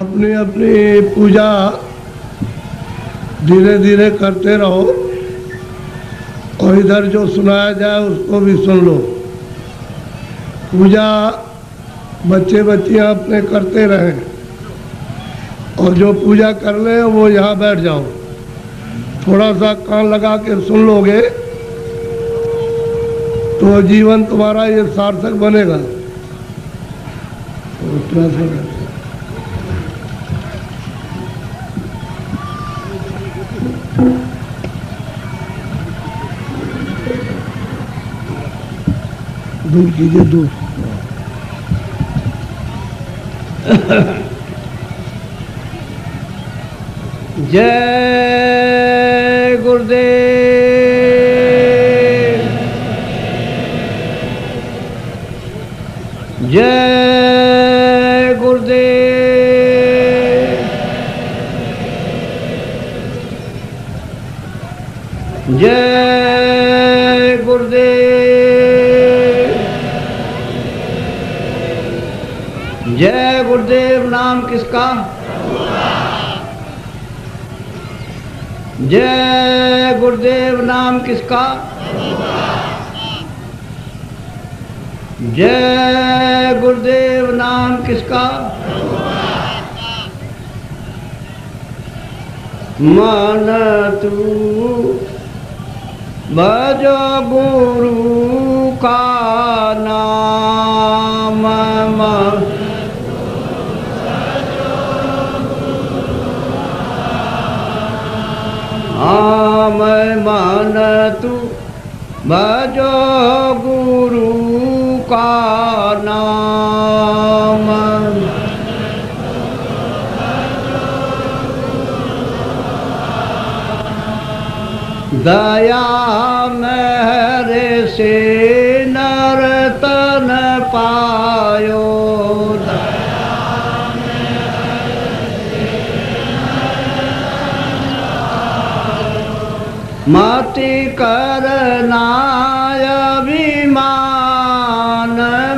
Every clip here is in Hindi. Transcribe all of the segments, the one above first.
अपनी अपनी पूजा धीरे धीरे करते रहो और इधर जो सुनाया जाए उसको भी सुन लो। पूजा बच्चे बच्चियां अपने करते रहें और जो पूजा कर ले वो यहाँ बैठ जाओ। थोड़ा सा कान लगा के सुन लोगे तो जीवन तुम्हारा ये सार्थक बनेगा। दूर कीजिए, दूर। जय गुरुदेव, जय गुरुदेव, जय गुरुदेव, जय गुरुदेव। नाम किसका? जय गुरुदेव। नाम किसका? जय गुरुदेव। नाम किसका? मन तू भजो गुरु का नाम, मैं मन तू भजो गुरु का नाम, दया मेरे से नर्तन पायो, मति करना अभिमान,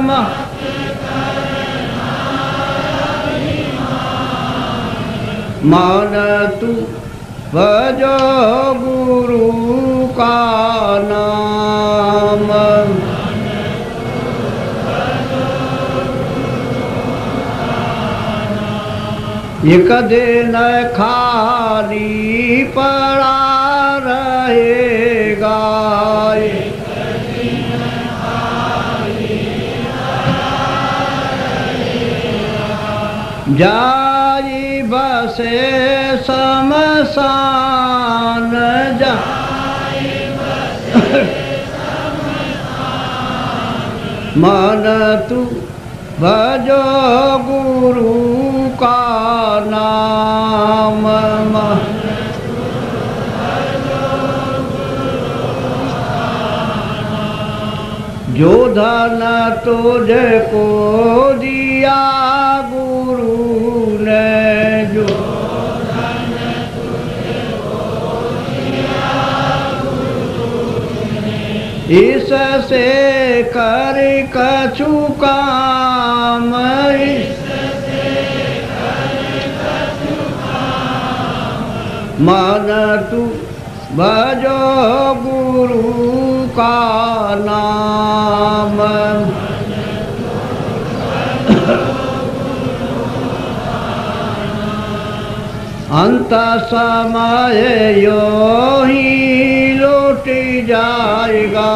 मन तू भजो गुरु का नाम, एक दिन खाली पड़ा रहेगा, जाई बसे शमशान, मन तू भजो गुरु का नाम, जो धन तुझको दिया गुरु ने, जो धन तुझको दिया गुरु ने, इससे कर कछु काम, इससे कर कछु काम, मन तू भजो गुरु का नाम, अंत समय यो ही लौट जाएगा,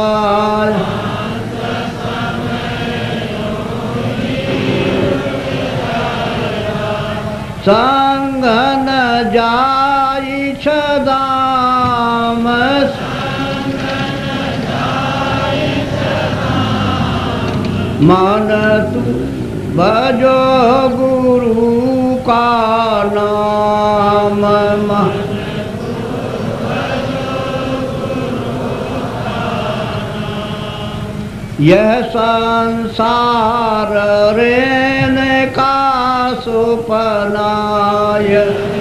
संग न जाई छदाम, मन तू भजो गुरु का नाम, यह संसार रहने का सुपनाय,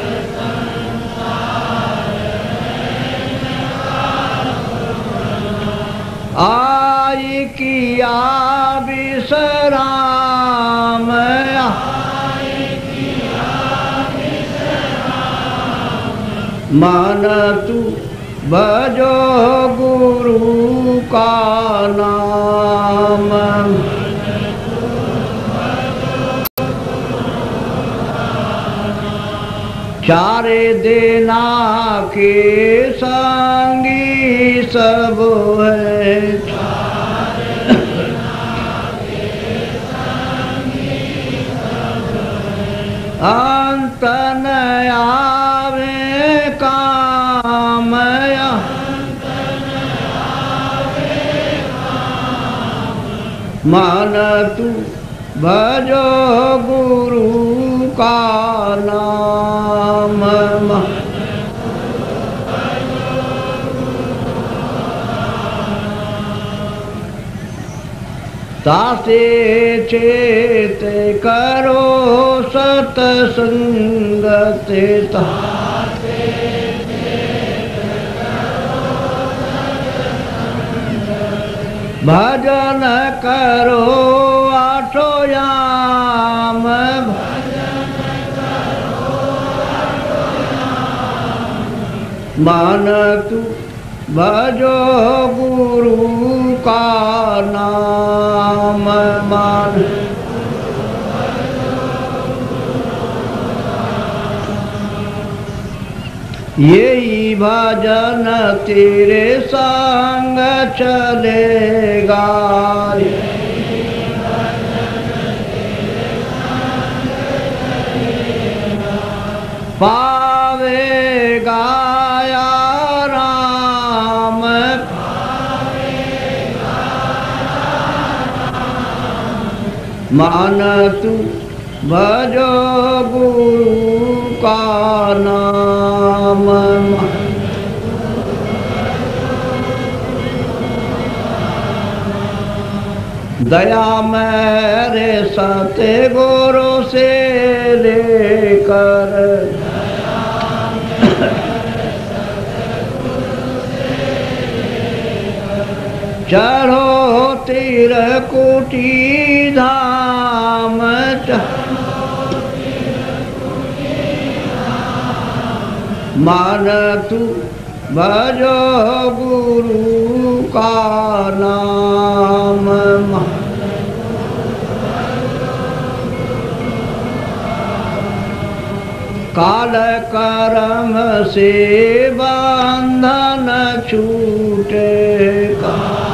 आई किया विश्राम, मन तू भजो गुरु का नाम। चारे देना के संगी सब है, अंत न आवे काम, मन तू भजो गुरु का नाम। तासे चेत करो सतसंगत, भजन करो आठो याम, मन तू भजो गुरु का नाम। मान यही भजन तेरे संग चलेगा, पावेगा या राम, मान तू भजो गुरु का नाम। दया मेरे सत्य गुरु से लेकर, चढ़ो तिरकुटी धाम, मान तू भजो गुरु का नाम। काल कर्म से बंधन छूटेगा,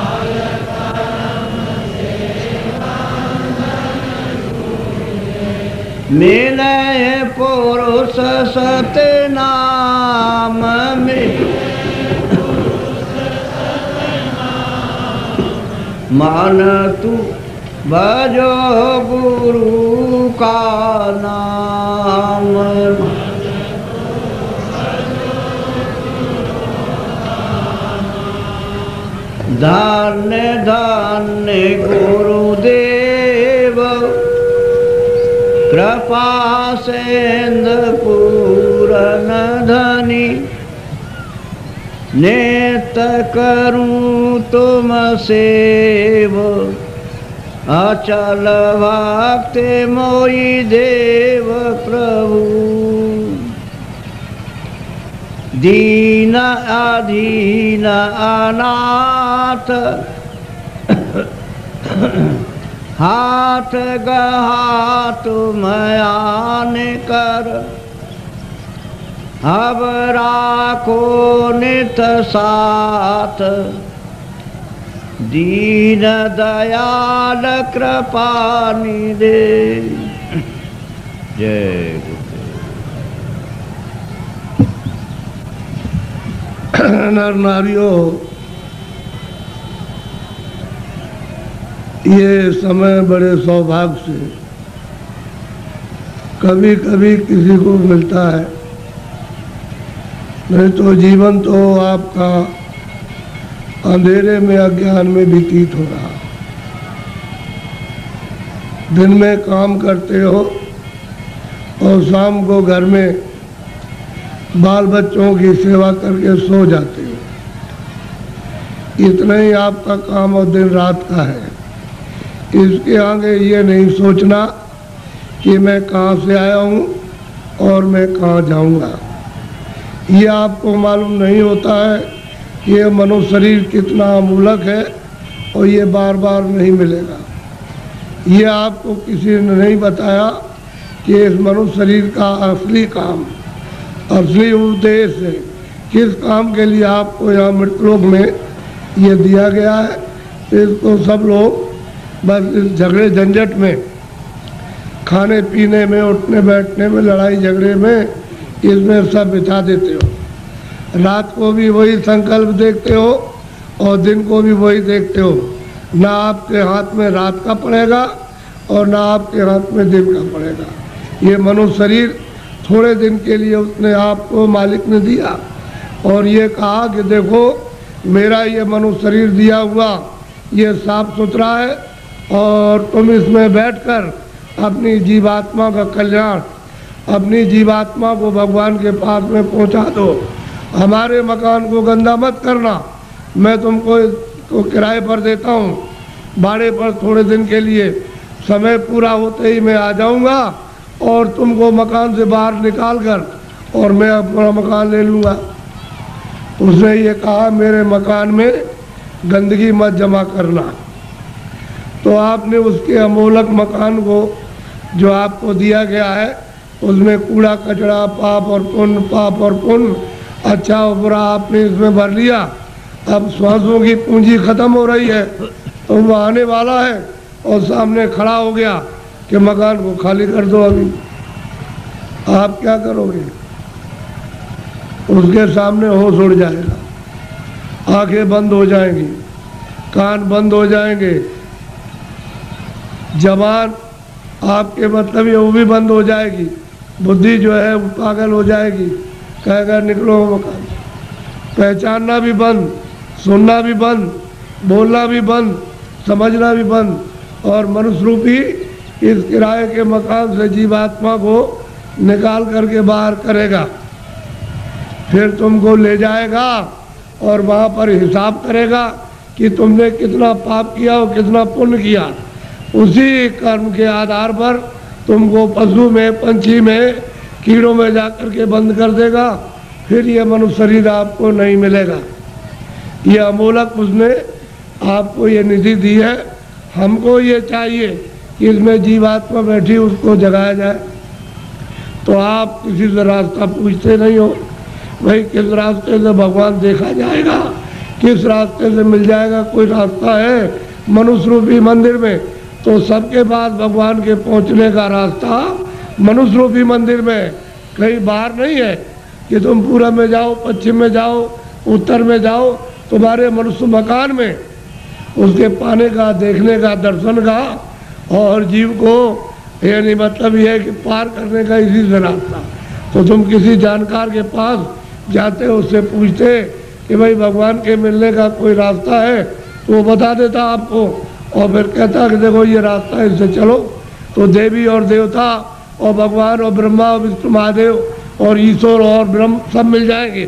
मिले पुरुष सतनाम में, मान तू भजो गुरु का नाम। धन्य धन्य गुरुदेव, कृपा सेंद पूरन धनी, नेत करूं तुम सेव, अचल भक्ति मोई देव प्रभु। दीन अधीन अनाथ, हाथ गहा तुम आन कर, अब राखो नित साथ, दीन दयाल कृपा निधे। जय नर नारियों, ये समय बड़े सौभाग्य से कभी कभी किसी को मिलता है, नहीं तो जीवन तो आपका अंधेरे में अज्ञान में व्यतीत हो रहा। दिन में काम करते हो और शाम को घर में बाल बच्चों की सेवा करके सो जाते हो। इतना ही आपका काम और दिन रात का है। इसके आगे ये नहीं सोचना कि मैं कहाँ से आया हूँ और मैं कहाँ जाऊँगा। ये आपको मालूम नहीं होता है कि ये मनुष्य शरीर कितना अमूलक है और ये बार बार नहीं मिलेगा। ये आपको किसी ने नहीं बताया कि इस मनुष्य शरीर का असली काम, असली उद्देश्य है, किस काम के लिए आपको यहाँ मृतलोक में ये दिया गया है। इसको सब लोग बस इस झगड़े झंझट में, खाने पीने में, उठने बैठने में, लड़ाई झगड़े में, इसमें सब बिता देते हो। रात को भी वही संकल्प देखते हो और दिन को भी वही देखते हो। ना आपके हाथ में रात का पड़ेगा और ना आपके हाथ में दिन का पड़ेगा। ये मनुष्य शरीर थोड़े दिन के लिए उसने आपको मालिक ने दिया और ये कहा कि देखो मेरा ये मनुष्य शरीर दिया हुआ ये साफ सुथरा है और तुम इसमें बैठकर अपनी जीवात्मा का कल्याण, अपनी जीवात्मा को भगवान के पास में पहुंचा दो। हमारे मकान को गंदा मत करना, मैं तुमको किराए पर देता हूँ, भाड़े पर थोड़े दिन के लिए, समय पूरा होते ही मैं आ जाऊँगा और तुमको मकान से बाहर निकाल कर और मैं अपना मकान ले लूँगा। उसने ये कहा मेरे मकान में गंदगी मत जमा करना। तो आपने उसके अमोलक मकान को जो आपको दिया गया है उसमें कूड़ा कचरा, पाप और पुण्य, अच्छा और बुरा आपने इसमें भर लिया। अब श्वासों की पूंजी खत्म हो रही है तो वो आने वाला है और सामने खड़ा हो गया कि मकान को खाली कर दो। अभी आप क्या करोगे? उसके सामने होश उड़ जाएगा, आंखें बंद हो जाएंगी, कान बंद हो जाएंगे, जबान आपके मतलब ये वो भी बंद हो जाएगी, बुद्धि जो है वो पागल हो जाएगी, कहेगा निकलो मकान। पहचानना भी बंद, सुनना भी बंद, बोलना भी बंद, समझना भी बंद, और मनुष्य रूपी इस किराए के मकान से जीवात्मा को निकाल करके बाहर करेगा। फिर तुमको ले जाएगा और वहाँ पर हिसाब करेगा कि तुमने कितना पाप किया और कितना पुण्य किया। उसी कर्म के आधार पर तुमको पशु में, पंछी में, कीड़ों में जाकर के बंद कर देगा। फिर ये मनुष्य शरीर आपको नहीं मिलेगा। ये अमोलक उसने आपको ये निधि दी है। हमको ये चाहिए कि इसमें जीवात्मा बैठी उसको जगाया जाए। तो आप किसी से रास्ता पूछते नहीं हो, भाई किस रास्ते से भगवान देखा जाएगा, किस रास्ते से मिल जाएगा। कोई रास्ता है मनुष्य रूपी मंदिर में, तो सबके पास भगवान के पहुंचने का रास्ता मनुष्य रूपी मंदिर में, कहीं बाहर नहीं है कि तुम पूरब में जाओ, पश्चिम में जाओ, उत्तर में जाओ। तुम्हारे मनुष्य मकान में उसके पाने का, देखने का, दर्शन का और जीव को यानी मतलब ये है कि पार करने का इसी से रास्ता। तो तुम किसी जानकार के पास जाते हो, उससे पूछते कि भाई भगवान के मिलने का कोई रास्ता है, तो वो बता देता आपको और फिर कहता कि देखो ये रास्ता है, इससे चलो। तो देवी और देवता और भगवान और ब्रह्मा और विष्णु महादेव और ईश्वर और ब्रह्म सब मिल जाएंगे।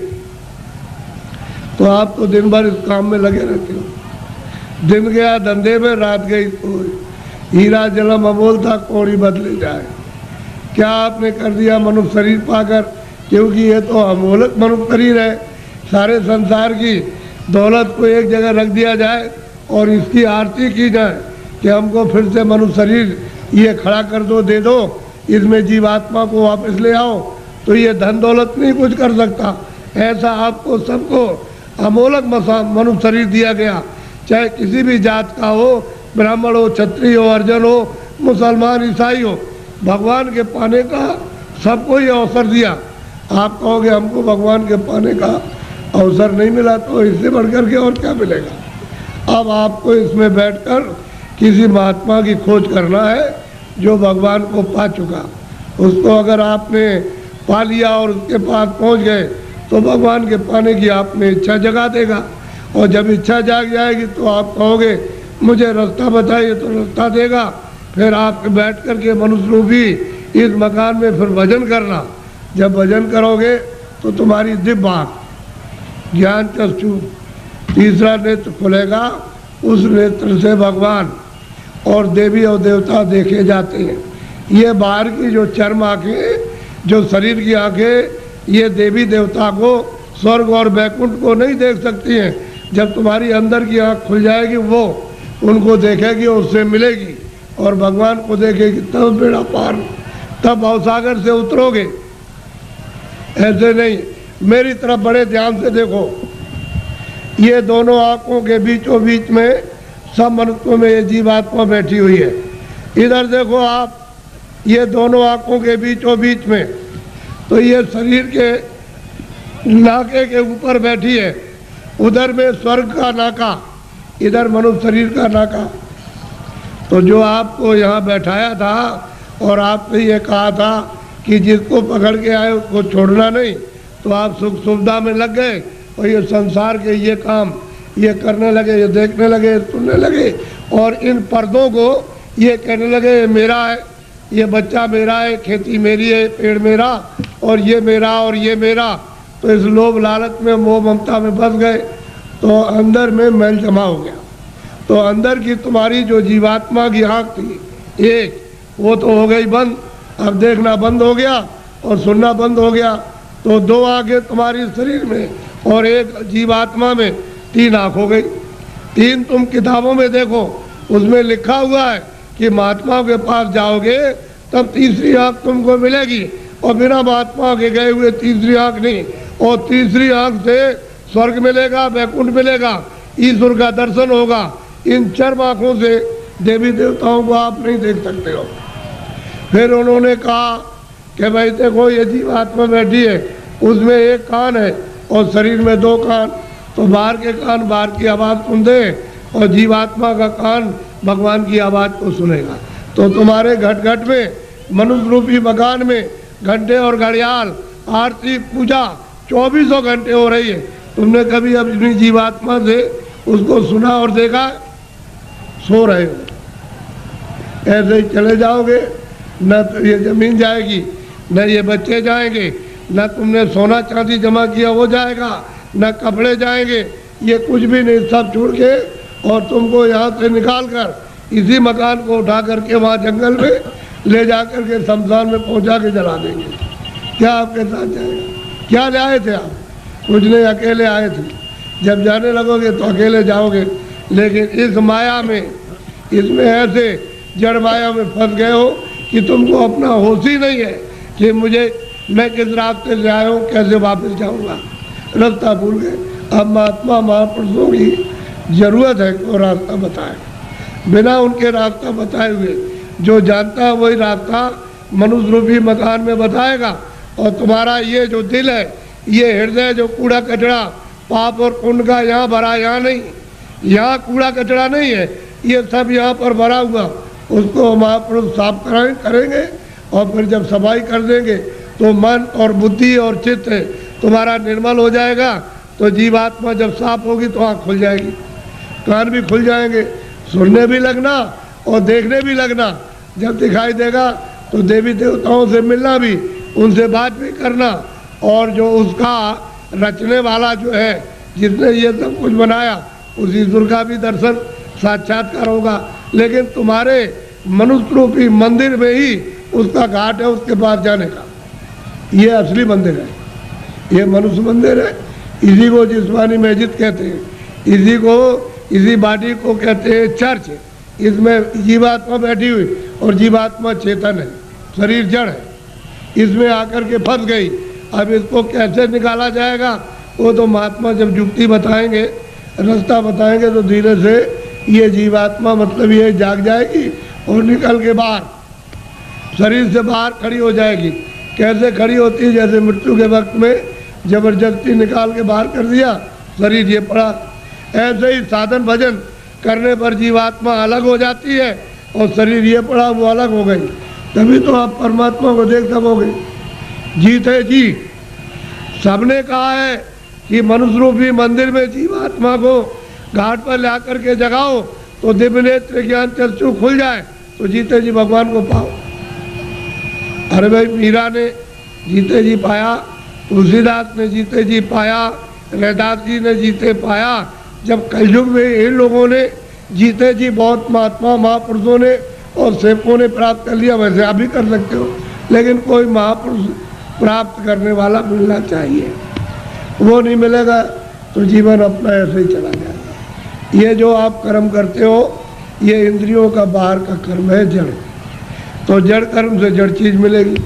तो आप तो दिन भर इस काम में लगे रहते हो। दिन गया धंधे में, रात गई सोई। हीरा जलम अमोल था, कौड़ी बदले जाए। क्या आपने कर दिया मनुष्य शरीर पाकर? क्योंकि ये तो अमोलक मनुष्य शरीर है। सारे संसार की दौलत को एक जगह रख दिया जाए और इसकी आरती की जाए कि हमको फिर से मनुष्य शरीर ये खड़ा कर दो, दे दो, इसमें जीवात्मा को वापस ले आओ, तो ये धन दौलत नहीं कुछ कर सकता। ऐसा आपको सबको अमोलक मनुष्य शरीर दिया गया, चाहे किसी भी जात का हो, ब्राह्मण हो, क्षत्रिय हो, अर्जन हो, मुसलमान, ईसाई हो। भगवान के पाने का सबको ये अवसर दिया। आप कहोगे हमको भगवान के पाने का अवसर नहीं मिला, तो इससे बढ़कर के और क्या मिलेगा। अब आपको इसमें बैठकर किसी महात्मा की खोज करना है जो भगवान को पा चुका। उसको अगर आपने पा लिया और उसके पास पहुंच गए तो भगवान के पाने की आप में इच्छा जगा देगा। और जब इच्छा जाग जाएगी तो आप कहोगे मुझे रास्ता बताइए, तो रास्ता देगा। फिर आप बैठ कर के मनुष्य रूपी इस मकान में फिर भजन करना। जब भजन करोगे तो तुम्हारी दिव्य आँख, ज्ञान चक्षु, तीसरा नेत्र खुलेगा। उस नेत्र से भगवान और देवी और देवता देखे जाते हैं। ये बाहर की जो चर्म आँखें, जो शरीर की आँखें, ये देवी देवता को, स्वर्ग और वैकुंठ को नहीं देख सकती हैं। जब तुम्हारी अंदर की आँख खुल जाएगी, वो उनको देखेगी और उससे मिलेगी और भगवान को देखेगी, तब बेड़ा पार, तब भवसागर से उतरोगे। ऐसे नहीं, मेरी तरफ बड़े ध्यान से देखो। ये दोनों आँखों के बीचों बीच में सब मनुष्यों में ये जीवात्मा बैठी हुई है। इधर देखो आप, ये दोनों आँखों के बीचों बीच में, तो ये शरीर के नाके के ऊपर बैठी है। उधर में स्वर्ग का नाका, इधर मनुष्य शरीर का नाका। तो जो आपको यहाँ बैठाया था और आपने ये कहा था कि जिसको पकड़ के आए उसको छोड़ना नहीं, तो आप सुख सुविधा में लग गए और ये संसार के ये काम ये करने लगे, ये देखने लगे, सुनने लगे और इन पर्दों को ये कहने लगे ये मेरा है, ये बच्चा मेरा है, खेती मेरी है, पेड़ मेरा और ये मेरा और ये मेरा। तो इस लोभ लालच में, मोह ममता में फंस गए, तो अंदर में मैल जमा हो गया। तो अंदर की तुम्हारी जो जीवात्मा की आँख थी एक, वो तो हो गई बंद। अब देखना बंद हो गया और सुनना बंद हो गया। तो दो आँखें तुम्हारी शरीर में और एक जीवात्मा में, तीन आँख हो गई। तीन तुम किताबों में देखो, उसमें लिखा हुआ है कि महात्माओं के पास जाओगे तब तीसरी आँख तुमको मिलेगी, और बिना महात्मा के गए हुए तीसरी आँख नहीं। और तीसरी आँख से स्वर्ग मिलेगा, वैकुंठ मिलेगा, ईश्वर का दर्शन होगा। इन चर्म आँखों से देवी देवताओं को आप नहीं देख सकते हो। फिर उन्होंने कहा कि भाई देखो ये जीवात्मा बैठी है, उसमें एक कान है और शरीर में दो कान, तो बाहर के कान बाहर की आवाज़ सुनते और जीवात्मा का कान भगवान की आवाज़ को सुनेगा। तो तुम्हारे घट घट में, मनुष्य रूपी मकान में घंटे और घड़ियाल, आरती, पूजा 2400 घंटे हो रही है। तुमने कभी अपनी जीवात्मा से उसको सुना और देखा? सो रहे हो, ऐसे ही चले जाओगे। न तो ये जमीन जाएगी, न ये बच्चे जाएंगे, न तुमने सोना चांदी जमा किया वो जाएगा, न कपड़े जाएंगे, ये कुछ भी नहीं, सब छोड़ के और तुमको यहाँ से निकाल कर इसी मकान को उठा करके वहाँ जंगल में ले जा कर के शमशान में पहुँचा के जला देंगे। क्या आपके साथ जाएगा? क्या ले आए थे आप? कुछ नहीं, अकेले आए थे। जब जाने लगोगे तो अकेले जाओगे। लेकिन इस माया में, इसमें ऐसे जड़ माया में फंस गए हो कि तुमको अपना होश ही नहीं है कि मैं किस रास्ते से आया हूँ, कैसे वापस जाऊँगा, रास्ता भूल गए। अब महात्मा महापुरुषों की जरूरत है कि वो रास्ता बताए। बिना उनके रास्ता बताए हुए जो जानता है वही रास्ता मनुष्य रूपी मकान में बताएगा। और तुम्हारा ये जो दिल है, ये हृदय जो कूड़ा कचरा पाप और पुण्य का यहाँ भरा, यहाँ नहीं, यहाँ कूड़ा कचरा नहीं है, ये सब यहाँ पर भरा हुआ, उसको महापुरुष साफ करेंगे। और फिर जब सफाई कर देंगे तो मन और बुद्धि और चित्त तुम्हारा निर्मल हो जाएगा। तो जीवात्मा जब साफ होगी तो आँख खुल जाएगी, कान भी खुल जाएंगे, सुनने भी लगना और देखने भी लगना। जब दिखाई देगा तो देवी देवताओं से मिलना भी, उनसे बात भी करना। और जो उसका रचने वाला जो है, जिसने ये सब कुछ बनाया, उस ईश्वर का भी दर्शन साक्षात्कार होगा। लेकिन तुम्हारे मनुष्य रूपी मंदिर में ही उसका घाट है, उसके पास जाने का। ये असली मंदिर है, ये मनुष्य मंदिर है। इसी को जिस्मानी मस्जिद कहते हैं, इसी बाटी को कहते हैं चर्च। इसमें जीवात्मा बैठी हुई और जीवात्मा चेतन है, शरीर जड़ है, इसमें आकर के फंस गई। अब इसको कैसे निकाला जाएगा, वो तो महात्मा जब युक्ति बताएंगे, रास्ता बताएंगे, तो धीरे से ये जीवात्मा मतलब ये जाग जाएगी और निकल के बाहर शरीर से बाहर खड़ी हो जाएगी। कैसे खड़ी होती है? जैसे मृत्यु के वक्त में जबरदस्ती निकाल के बाहर कर दिया, शरीर ये पड़ा। ऐसे ही साधन भजन करने पर जीवात्मा अलग हो जाती है और शरीर ये पड़ा वो अलग हो गई। तभी तो आप परमात्मा को देख सकोगे। जीत है जी, सबने कहा है कि मनुष्य रूपी मंदिर में जीवात्मा को घाट पर ला करके जगाओ तो दिव्य नेत्र ज्ञान चक्षु खुल जाए, तो जीते जी भगवान को पाओ। अरे भाई, मीरा ने जीते जी पाया, तुलसीदास ने जीते जी पाया, रैदास जी ने जीते पाया। जब कलयुग में इन लोगों ने जीते जी बहुत महात्मा महापुरुषों ने और सेवकों ने प्राप्त कर लिया, वैसे आप भी कर सकते हो। लेकिन कोई महापुरुष प्राप्त करने वाला मिलना चाहिए। वो नहीं मिलेगा तो जीवन अपना ऐसे ही चला जाएगा। ये जो आप कर्म करते हो ये इंद्रियों का बाहर का कर्म है, जड़। तो जड़ कर्म से जड़ चीज मिलेगी।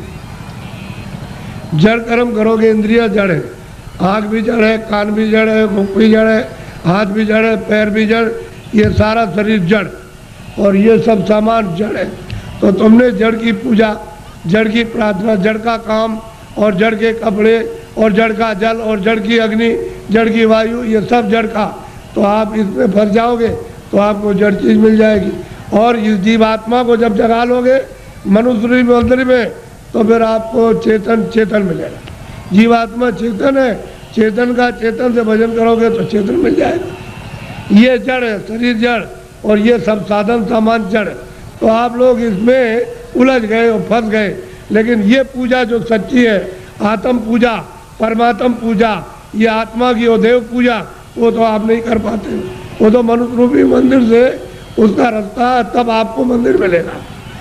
जड़ कर्म करोगे, इंद्रिया जड़ है, आँख भी जड़ है, कान भी जड़ है, मुख भी जड़ है, हाथ भी जड़ है, पैर भी जड़, ये सारा शरीर जड़ और ये सब सामान जड़ है। तो तुमने जड़ की पूजा, जड़ की प्रार्थना, जड़ का काम और जड़ के कपड़े और जड़ का जल और जड़ की अग्नि, जड़ की वायु, ये सब जड़ का, तो आप इसमें फंस जाओगे तो आपको जड़ चीज मिल जाएगी। और इस जीवात्मा को जब जगा लोगे मनुष्य मंदिर में तो फिर आपको चेतन मिलेगा। जीवात्मा चेतन है, चेतन का चेतन से भजन करोगे तो चेतन मिल जाएगा। ये जड़ है, शरीर जड़ और ये सब साधन सामान जड़। तो आप लोग इसमें उलझ गए और फंस गए। लेकिन ये पूजा जो सच्ची है, आत्म पूजा, परमात्म पूजा, ये आत्मा की और देव पूजा, वो तो आप नहीं कर पाते। वो तो मनुष्य रूपी मंदिर से उसका रास्ता है, तब आपको मंदिर मिलेगा।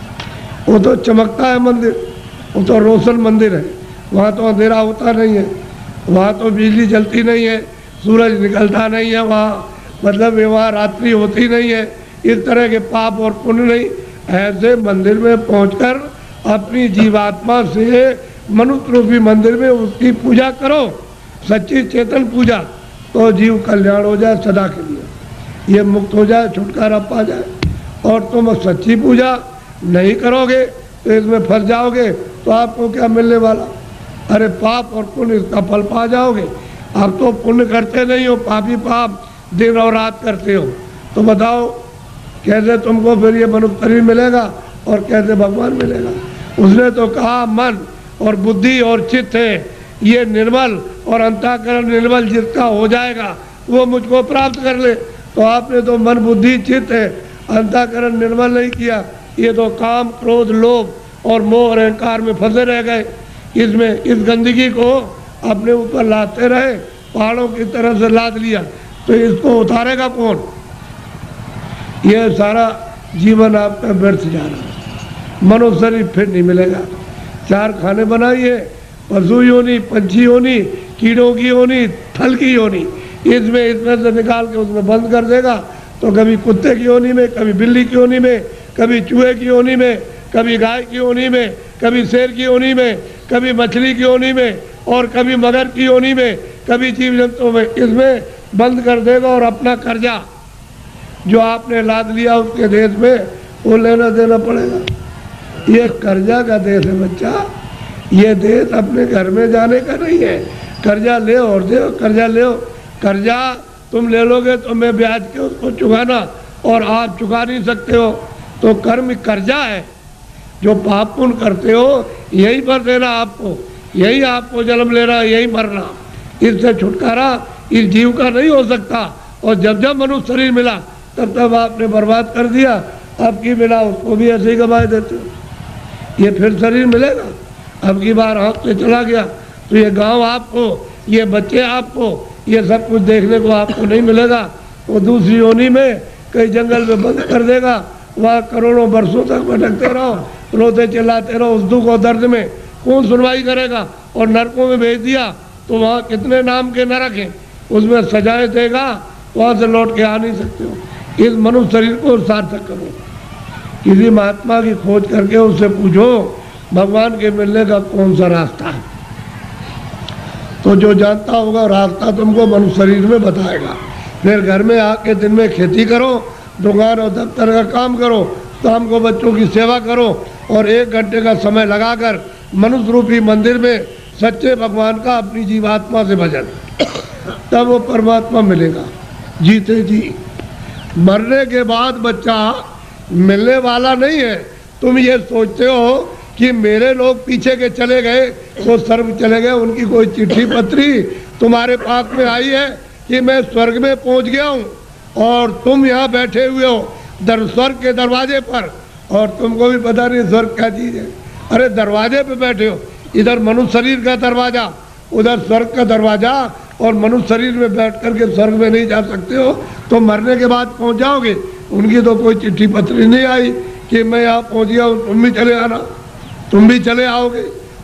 वो तो चमकता है मंदिर, वो तो रोशन मंदिर है। वहाँ तो अंधेरा होता नहीं है, वहाँ तो बिजली जलती नहीं है, सूरज निकलता नहीं है, वहाँ मतलब वहाँ रात्रि होती नहीं है, इस तरह के पाप और पुण्य नहीं। ऐसे मंदिर में पहुंचकर अपनी जीवात्मा से मनुष्य रूपी मंदिर में उसकी पूजा करो, सच्ची चेतन पूजा, तो जीव कल्याण हो जाए सदा के लिए, ये मुक्त हो जाए, छुटकारा पा जाए। और तुम सच्ची पूजा नहीं करोगे तो इसमें फंस जाओगे, तो आपको क्या मिलने वाला? अरे पाप और पुण्य इसका फल पा जाओगे। आप तो पुण्य करते नहीं हो, पापी पाप दिन और रात करते हो, तो बताओ कैसे तुमको फिर ये मनुष्य शरीर मिलेगा और कैसे भगवान मिलेगा? उसने तो कहा मन और बुद्धि और चित्त है ये निर्मल और अंतःकरण निर्मल जिसका हो जाएगा वो मुझको प्राप्त कर ले। तो आपने तो मन बुद्धि चित्त है, अंतःकरण निर्मल नहीं किया। ये तो काम क्रोध लोभ और मोह और अहंकार में फंसे रह गए। इसमें इस गंदगी को अपने ऊपर लाते रहे, पहाड़ों की तरह से लाद लिया, तो इसको उतारेगा कौन? यह सारा जीवन आपका व्यर्थ जा रहा है। मनुष्य शरीर फिर नहीं मिलेगा। चार खाने बनाइए, पशु योनि, पंछी योनि, कीड़ों की योनि, थल की योनि, इसमें से निकाल के उसमें बंद कर देगा। तो कभी कुत्ते की योनि में, कभी बिल्ली की योनि में, कभी चूहे की योनि में, कभी गाय की योनि में, कभी शेर की योनि में, कभी मछली की योनि में और कभी मगर की योनि में, कभी जीव जंतुओं में, इसमें बंद कर देगा। और अपना कर्जा जो आपने लाद लिया उसके देश में वो लेना देना पड़ेगा। ये कर्जा का देश है बच्चा, ये देश अपने घर में जाने का नहीं है। कर्जा ले और दे, कर्जा ले, कर्जा तुम ले लोगे तो मैं ब्याज के उसको चुकाना और आप चुका नहीं सकते हो। तो कर्म कर्जा है, जो पाप पुण्य करते हो यही पर देना आपको, यही आपको जन्म लेना, यही मरना। इससे छुटकारा इस जीव का नहीं हो सकता। और जब जब मनुष्य शरीर मिला तब तब आपने बर्बाद कर दिया। अब की मिला उसको भी ऐसे ही गंवा देते हो। ये फिर शरीर मिलेगा, अब की बार हाथ से चला गया तो ये गांव आपको, ये बच्चे आपको, ये सब कुछ देखने को आपको नहीं मिलेगा। वो दूसरी योनि में कई जंगल में बंद कर देगा, वहाँ करोड़ों वर्षों तक भटकते रहो, रोते चिल्लाते रहो उस दुख और दर्द में। कौन सुनवाई करेगा? और नरकों में भेज दिया तो वहाँ कितने नाम के नरक हैं, उसमें सजाएं देगा, वहाँ से लौट के आ नहीं सकते हो। इस मनुष्य शरीर को सार्थक करो, किसी महात्मा की खोज करके उससे पूछो भगवान के मिलने का कौन सा रास्ता है। तो जो जानता होगा रास्ता तुमको मनुष्य शरीर में बताएगा। फिर घर में आके दिन में खेती करो, दुकान और दफ्तर का काम करो, शाम को बच्चों की सेवा करो और 1 घंटे का समय लगाकर मनुष्य रूपी मंदिर में सच्चे भगवान का अपनी जीवात्मा से भजन, तब वो परमात्मा मिलेगा जीते जी। मरने के बाद बच्चा मिलने वाला नहीं है। तुम ये सोचते हो कि मेरे लोग पीछे के चले गए, वो स्वर्ग चले गए, उनकी कोई चिट्ठी पत्री तुम्हारे पास में आई है कि मैं स्वर्ग में पहुंच गया हूँ और तुम यहाँ बैठे हुए हो स्वर्ग के दरवाजे पर, और तुमको भी पता नहीं स्वर्ग क्या चीज़ है। अरे दरवाजे पे बैठे हो, इधर मनुष्य शरीर का दरवाजा, उधर स्वर्ग का दरवाजा, और मनुष्य शरीर में बैठ करके स्वर्ग में नहीं जा सकते हो तो मरने के बाद पहुंच जाओगे। उनकी तो कोई चिट्ठी पत्री नहीं आई कि मैं यहाँ पहुंच गया हूँ, तुम भी चले आना, तुम भी चले आओगे।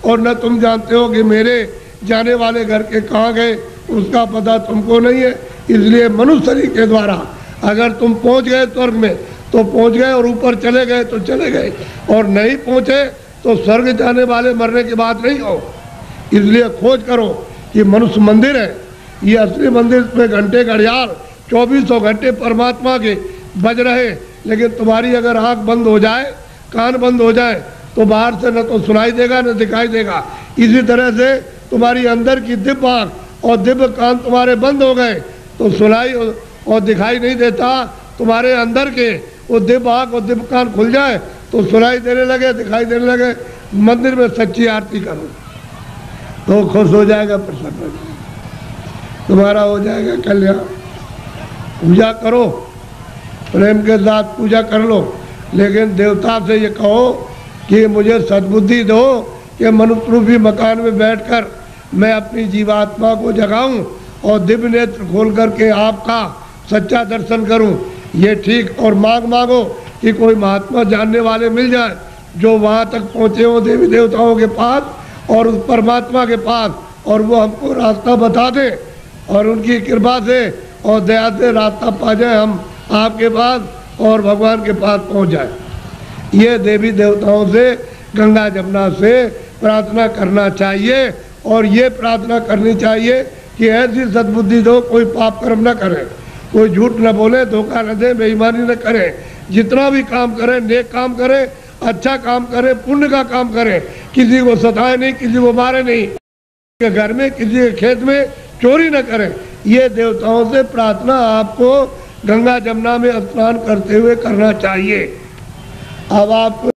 और न तुम जानते हो कि मेरे जाने वाले घर के कहाँ गए, उसका पता तुमको नहीं है। इसलिए मनुष्य शरीर के द्वारा अगर तुम पहुँच गए स्वर्ग में तो पहुँच गए, और ऊपर चले गए तो चले गए, और नहीं पहुँचे तो स्वर्ग जाने वाले मरने की बात नहीं हो। इसलिए खोज करो कि मनुष्य मंदिर है, ये असली मंदिर में घंटे घड़ियाल 2400 घंटे परमात्मा के बज रहे। लेकिन तुम्हारी अगर आँख बंद हो जाए, कान बंद हो जाए, तो बाहर से न तो सुनाई देगा न दिखाई देगा। इसी तरह से तुम्हारी अंदर की दिव्य आँख और दिव्य कान तुम्हारे बंद हो गए तो सुनाई और दिखाई नहीं देता। तुम्हारे अंदर के वो दिव्य आँख और दिव्य कान खुल जाए तो सुनाई देने लगे, दिखाई देने लगे। मंदिर में सच्ची आरती करो तो खुश हो जाएगा, प्रसन्न हो जाएगा, तुम्हारा हो जाएगा कल्याण। पूजा करो, प्रेम के साथ पूजा कर लो, लेकिन देवता से ये कहो कि मुझे सद्बुद्धि दो कि मनुष्य रूपी मकान में बैठकर मैं अपनी जीवात्मा को जगाऊं और दिव्य नेत्र खोल करके आपका सच्चा दर्शन करूं। ये ठीक। और मांगो कि कोई महात्मा जानने वाले मिल जाए जो वहाँ तक पहुँचे हो देवी देवताओं के पास और उस परमात्मा के पास, और वो हमको रास्ता बता दें और उनकी कृपा से और दया से रास्ता पा जाए हम आपके पास और भगवान के पास पहुँच जाए। ये देवी देवताओं से, गंगा जमुना से प्रार्थना करना चाहिए। और ये प्रार्थना करनी चाहिए कि ऐसी सद्बुद्धि दो, कोई पाप कर्म न करे, कोई झूठ न बोले, धोखा न दे, बेईमानी न करे। जितना भी काम करे, नेक काम करे, अच्छा काम करे, पुण्य का काम करे, किसी को सताए नहीं, किसी को मारे नहीं, के घर में किसी के खेत में चोरी न करे। ये देवताओं से प्रार्थना आपको गंगा जमुना में स्नान करते हुए करना चाहिए। अब आप